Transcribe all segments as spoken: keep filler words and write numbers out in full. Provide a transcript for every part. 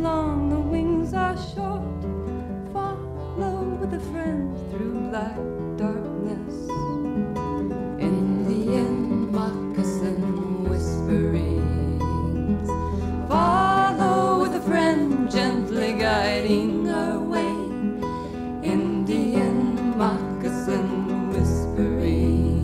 long, the wings are short. Follow with a friend through black darkness. Indian moccasin whisperings. Follow with a friend, gently guiding our way. Indian moccasin whispering.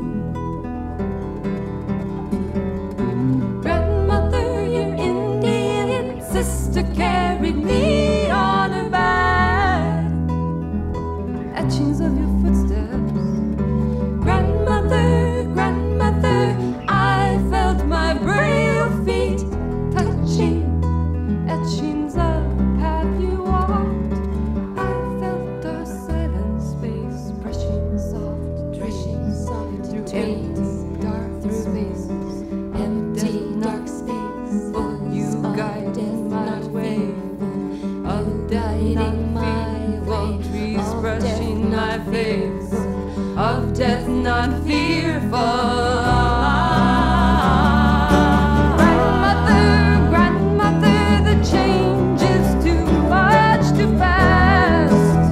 Grandmother, your Indian sister carried me on her back. Etchings of your footsteps. Grandmother, grandmother, I felt my brave feet touching. Etchings of the path you walked. I felt our silent space brushing soft, brushing soft through empty, dark spaces, empty, dark space. Full you guided my way of guiding my way, trees brushing my face of death, not fearful. Grandmother, grandmother, the change is too much, too fast.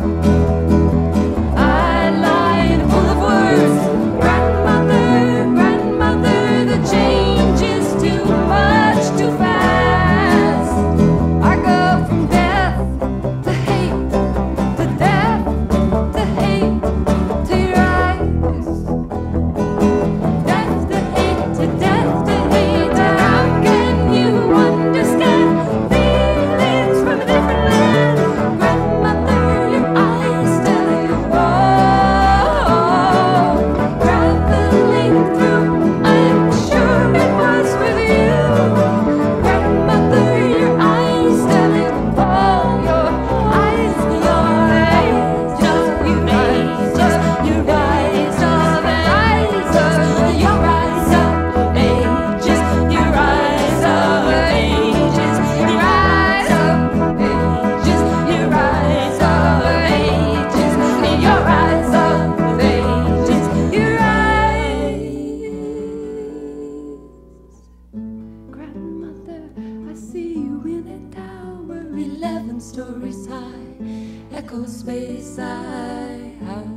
I lied full of words. Grandmother, grandmother, the change is too much, too fast. I go from death to hate, to death to hate, to your eyes. Death to hate, to death to hate. How can you understand feelings from a different land? Grandmother, your eyes tell you all. Traveling through, I'm sure it was with you. Grandmother, your eyes tell it all. Your eyes, your eyes, just you eyes, just your eyes of ages, your eyes of ages, your eyes of ages, your eyes of ages, your eyes of ages, your eyes of ages, your eyes. Grandmother, I see you in a tower, eleven stories high, echo space I have.